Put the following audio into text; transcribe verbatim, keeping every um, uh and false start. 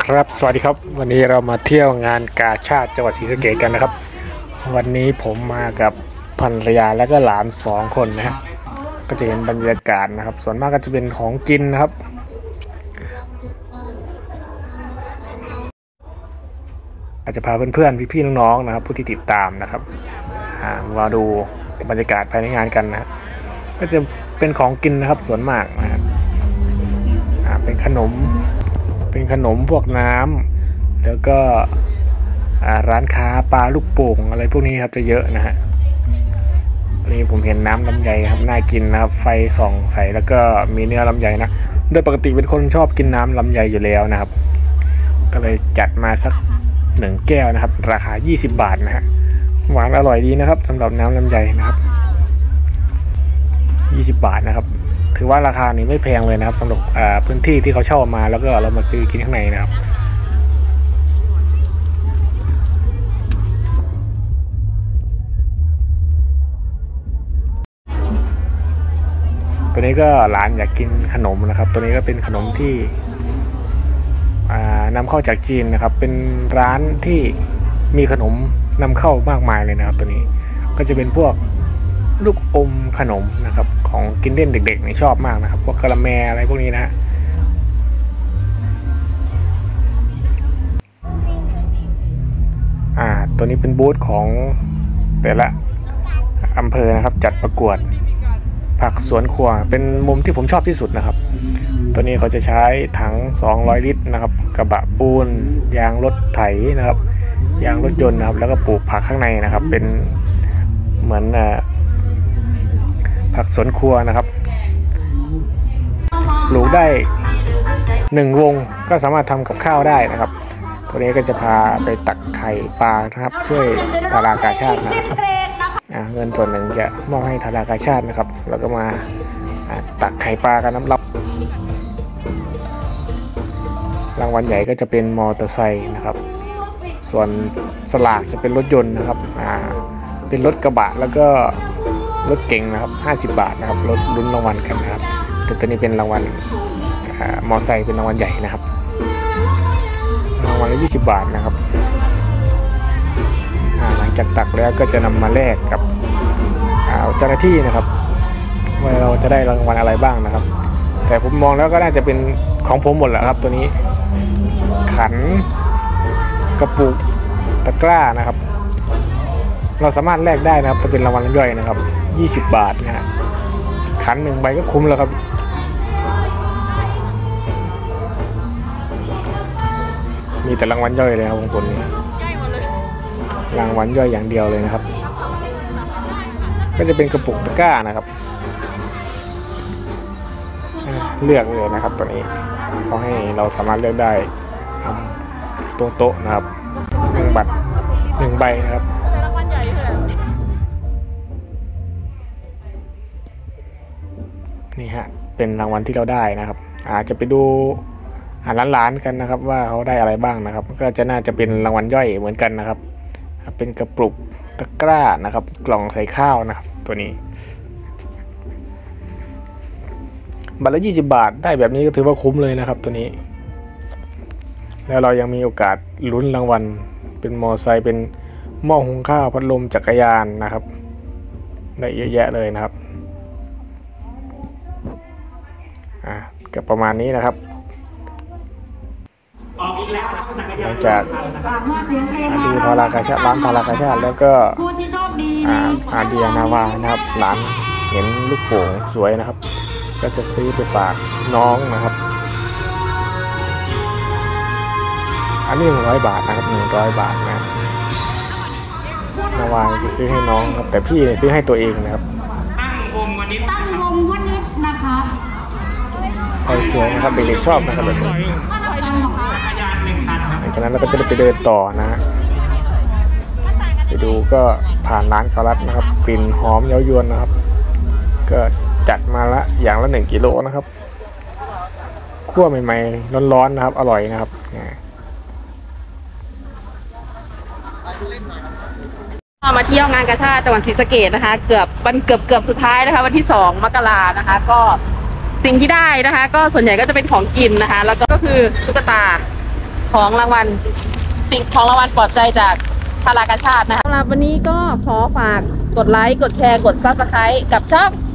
ครับสวัสดีครับวันนี้เรามาเที่ยวงานกาชาดจังหวัดศรีสะเกษกันนะครับวันนี้ผมมากับภรรยาและก็หลานสองคนนะฮะก็จะเห็นบรรยากาศนะครับส่วนมากก็จะเป็นของกินนะครับอาจจะพาเพื่อนๆพี่ๆน้องๆนะครับผู้ที่ติดตามนะครับมาดูบรรยากาศภายในงานกันนะก็จะเป็นของกินนะครับส่วนมากนะเป็นขนมเป็นขนมพวกน้ำแล้วก็ร้านค้าปลาลูกโป่งอะไรพวกนี้ครับจะเยอะนะฮะวันนี้ผมเห็นน้ำลำไยครับน่ากินนะครับไฟส่องใสแล้วก็มีเนื้อลำไยนะโดยปกติเป็นคนชอบกินน้ำลำไยอยู่แล้วนะครับก็เลยจัดมาสักหนึ่งแก้วนะครับราคายี่สิบบาทนะฮะหวานอร่อยดีนะครับสำหรับน้ำลำไยนะครับยี่สิบบาทนะครับถือว่าราคานี้ไม่แพงเลยนะครับสำหรับพื้นที่ที่เขาเช่ามาแล้วก็เรามาซื้อกินข้างในนะครับตัวนี้ก็หลานอยากกินขนมนะครับตัวนี้ก็เป็นขนมที่นำเข้าจากจีนนะครับเป็นร้านที่มีขนมนำเข้ามากมายเลยนะครับตัวนี้ก็จะเป็นพวกลูกอมขนมนะครับของกินเล่นเด็กๆนี่ชอบมากนะครับพวกกะละแมอะไรพวกนี้นะฮะอ่าตัวนี้เป็นบูธของแต่ละอำเภอนะครับจัดประกวดผักสวนครัวเป็นมุมที่ผมชอบที่สุดนะครับตัวนี้เขาจะใช้ถังสองร้อยลิตรนะครับกระบะปูนยางรถไถนะครับยางรถยนต์นะครับแล้วก็ปลูกผักข้างในนะครับเป็นเหมือนผักสวนครัวนะครับปลูกได้หนึ่งวงก็สามารถทำกับข้าวได้นะครับตัวนี้ก็จะพาไปตักไข่ปลานะครับช่วยธารากาชาตินะครับเงินส่วนหนึ่งจะมอบให้ธารากาชาตินะครับแล้วก็มาตักไข่ปลากันน้ำรับรางวัลใหญ่ก็จะเป็นมอเตอร์ไซค์นะครับส่วนสลากจะเป็นรถยนต์นะครับเป็นรถกระบะแล้วก็รถเก๋งนะครับห้าสิบบาทนะครับรถลุ้นรางวัลกันนะครับแต่ตัวนี้เป็นรางวัลมอไซค์เป็นรางวัลใหญ่นะครับรางวัลละยี่สิบบาทนะครับหลังจากตักแล้วก็จะนำมาแลกกับเจ้าหน้าที่นะครับว่าเราจะได้รางวัลอะไรบ้างนะครับแต่ผมมองแล้วก็น่าจะเป็นของผมหมดแหละครับตัวนี้ขันกระปุกตะกร้านะครับเราสามารถแลกได้นะครับจะเป็นรางวัลย่อยนะครับยี่สิบบาทนะฮะขันหนึ่งใบก็คุ้มแล้วครับมีแต่รางวัลย่อยเลยครับของผมนี้รางวัลย่อยอย่างเดียวเลยนะครับก็จะเป็นกระปุกตะกร้านะครับเลือกเลยนะครับตัวนี้เขาให้เราสามารถเลือกได้ตรงโต๊ะนะครับหนึ่งบัตรหนึ่งใบนะครับนี่ฮะเป็นรางวัลที่เราได้นะครับอาจจะไปดูอ่านร้านๆกันนะครับว่าเขาได้อะไรบ้างนะครับก็จะน่าจะเป็นรางวัลย่อยเหมือนกันนะครับเป็นกระปุกตะกร้านะครับกล่องใส่ข้าวนะครับตัวนี้บัตรละยี่สิบบาทได้แบบนี้ก็ถือว่าคุ้มเลยนะครับตัวนี้แล้วเรายังมีโอกาสลุ้นรางวัลเป็นมอไซค์เป็นหม้อหุงข้าวพัดลมจักรยานนะครับได้เยอะแยะเลยนะครับอ่ะก็ประมาณนี้นะครับหลังจากดูธารากาชาติร้านธารากาชาติแล้วก็อาเดียนาวานะครับร้านเห็นลูกโป่งสวยนะครับก็จะซื้อไปฝากน้องนะครับอันนี้หนึ่งร้อยบาทนะครับหนึ่งร้อยบาทนะนาวาจะซื้อให้น้องครับแต่พี่ซื้อให้ตัวเองนะครับตั้งวงวันนี้ตั้งวงวันนี้นะคะคอยสวยนะครับเด็กๆชอบนะครับแบบนี้หลังจากนั้นเราก็จะไปเดินต่อนะฮะไปดูก็ผ่านร้านข้าวรัดนะครับกลิ่นหอมเย้ายวนนะครับก็จัดมาละอย่างละหนึ่งกิโลนะครับคั่วใหม่ๆร้อนๆนะครับอร่อยนะครับมาเที่ยวงานกาชาดจังหวัดศรีสะเกษนะคะเกือบวันเกือบเกือบสุดท้ายนะคะวันที่สองมกรานะคะก็สิ่งที่ได้นะคะก็ส่วนใหญ่ก็จะเป็นของกินนะคะแล้วก็คือตุ๊กตาของรางวัลสิ่งของรางวัลปลอบใจจากพารากาชาตินะคะสำหรับวันนี้ก็ขอฝากกดไลค์กดแชร์กดซับสไครต์กับช่อง